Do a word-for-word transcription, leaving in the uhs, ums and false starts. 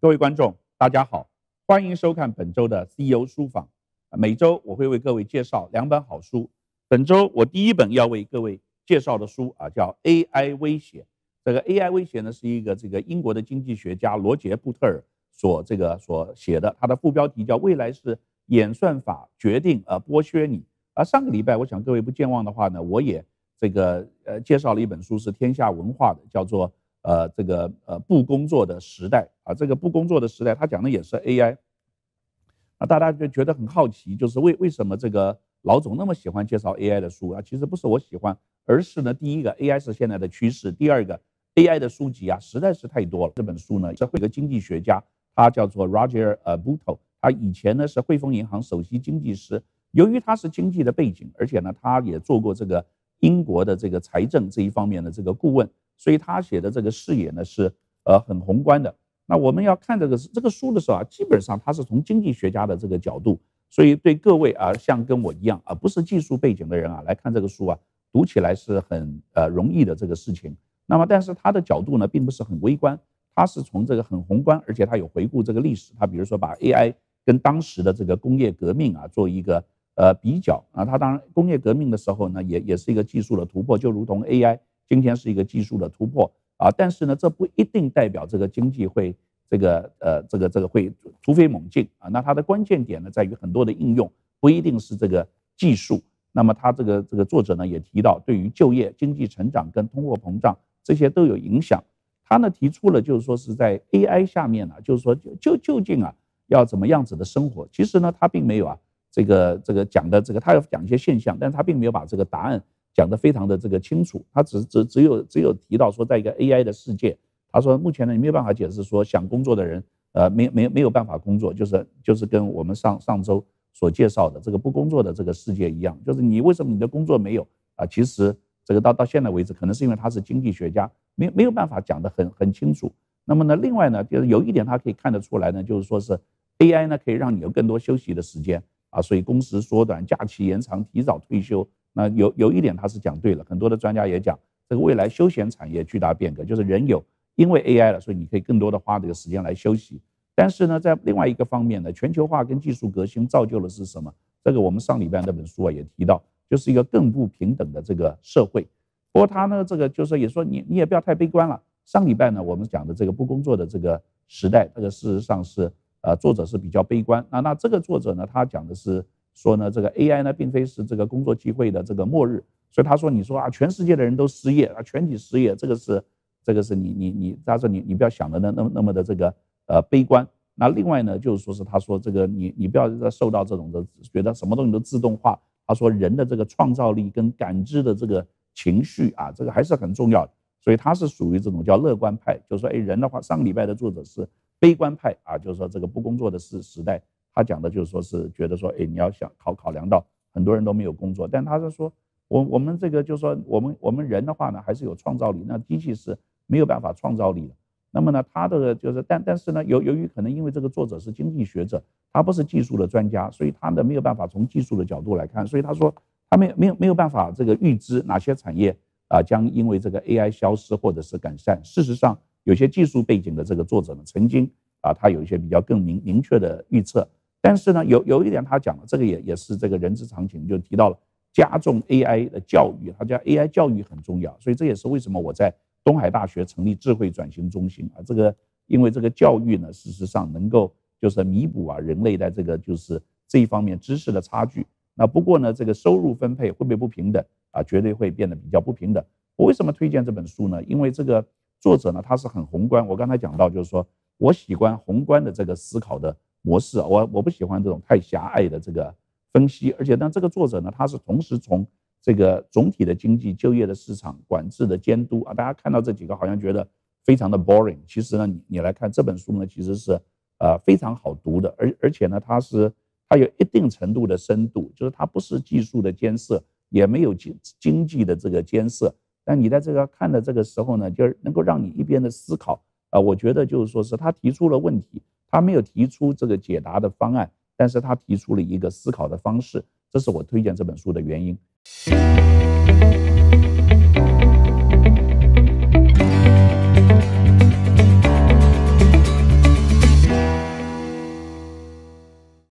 各位观众，大家好，欢迎收看本周的 C E O 书房。每周我会为各位介绍两本好书。本周我第一本要为各位介绍的书啊，叫 A I 威胁。这个 A I 威胁呢，是一个这个英国的经济学家罗杰布特尔所这个所写的，他的副标题叫“未来是演算法决定呃剥削你”。而上个礼拜，我想各位不健忘的话呢，我也这个呃介绍了一本书，是天下文化的，叫做呃这个呃不工作的时代啊。这个不工作的时代，他讲的也是 A I。那大家就觉得很好奇，就是为为什么这个老总那么喜欢介绍 A I 的书啊？其实不是我喜欢，而是呢，第一个 A I 是现在的趋势，第二个 A I 的书籍啊实在是太多了。这本书呢是一个经济学家，他叫做 Roger 呃 Bootle， 他以前呢是汇丰银行首席经济师。由于他是经济的背景，而且呢他也做过这个英国的这个财政这一方面的这个顾问，所以他写的这个视野呢是呃很宏观的。那我们要看这个这个书的时候啊，基本上他是从经济学家的这个角度，所以对各位啊，像跟我一样啊，不是技术背景的人啊，来看这个书啊，读起来是很呃容易的这个事情。那么，但是他的角度呢，并不是很微观，他是从这个很宏观，而且他有回顾这个历史。他比如说把 A I 跟当时的这个工业革命啊做一个呃比较啊，他当然工业革命的时候呢，也也是一个技术的突破，就如同 A I 今天是一个技术的突破。啊，但是呢，这不一定代表这个经济会这个呃这个这个会突飞猛进啊。那它的关键点呢，在于很多的应用不一定是这个技术。那么他这个这个作者呢也提到，对于就业、经济成长跟通货膨胀这些都有影响。他呢提出了就是说是在 A I 下面呢、啊，就是说就究竟啊要怎么样子的生活？其实呢，他并没有啊这个这个讲的这个，他要讲一些现象，但是他并没有把这个答案讲得非常的这个清楚，他只只只有只有提到说，在一个 A I 的世界，他说目前呢，你没有办法解释说想工作的人，呃，没没没有办法工作，就是就是跟我们上上周所介绍的这个不工作的这个世界一样，就是你为什么你的工作没有啊？其实这个到到现在为止，可能是因为他是经济学家，没没有办法讲得很很清楚。那么呢，另外呢，就是有一点他可以看得出来呢，就是说是 A I 呢可以让你有更多休息的时间啊，所以工时缩短、假期延长、提早退休。那有有一点他是讲对了，很多的专家也讲，这个未来休闲产业巨大变革，就是人有因为 A I 了，所以你可以更多的花这个时间来休息。但是呢，在另外一个方面呢，全球化跟技术革新造就的是什么？这个我们上礼拜那本书啊也提到，就是一个更不平等的这个社会。不过他呢，这个就是也说你你也不要太悲观了。上礼拜呢，我们讲的这个不工作的这个时代，这个事实上是呃作者是比较悲观。那那这个作者呢，他讲的是说呢，这个 A I 呢，并非是这个工作机会的这个末日，所以他说，你说啊，全世界的人都失业啊，全体失业，这个是，这个是你你你，他说你你不要想的那那那么的这个呃悲观。那另外呢，就是说是他说这个你你不要受到这种的觉得什么东西都自动化。他说人的这个创造力跟感知的这个情绪啊，这个还是很重要的。所以他是属于这种叫乐观派，就是说，哎，人的话，上个礼拜的作者是悲观派啊，就是说这个不工作的时时代。他讲的就是说是觉得说，哎，你要想考考量到很多人都没有工作，但他是说，我我们这个就是说，我们我们人的话呢，还是有创造力，那机器是没有办法创造力的。那么呢，他的就是，但但是呢，由由于可能因为这个作者是经济学者，他不是技术的专家，所以他呢没有办法从技术的角度来看，所以他说他没有没有没有办法这个预知哪些产业啊将因为这个 A I 消失或者是改善。事实上，有些技术背景的这个作者呢，曾经啊他有一些比较更明明确的预测。但是呢，有有一点他讲了，这个也也是这个人之常情，就提到了加重 A I 的教育，他叫 A I 教育很重要，所以这也是为什么我在东海大学成立智慧转型中心啊。这个因为这个教育呢，事实上能够就是弥补啊人类在这个就是这一方面知识的差距。那不过呢，这个收入分配会不会不平等啊？绝对会变得比较不平等。我为什么推荐这本书呢？因为这个作者呢，他是很宏观。我刚才讲到，就是说我喜欢宏观的这个思考的模式，我我不喜欢这种太狭隘的这个分析。而且呢，这个作者呢，他是同时从这个总体的经济、就业的市场、管制的监督啊，大家看到这几个好像觉得非常的 boring， 其实呢，你你来看这本书呢，其实是呃非常好读的，而而且呢，它是它有一定程度的深度，就是它不是技术的艰涩，也没有经经济的这个艰涩，但你在这个看的这个时候呢，就是能够让你一边的思考啊、呃，我觉得就是说是他提出了问题。他没有提出这个解答的方案，但是他提出了一个思考的方式，这是我推荐这本书的原因。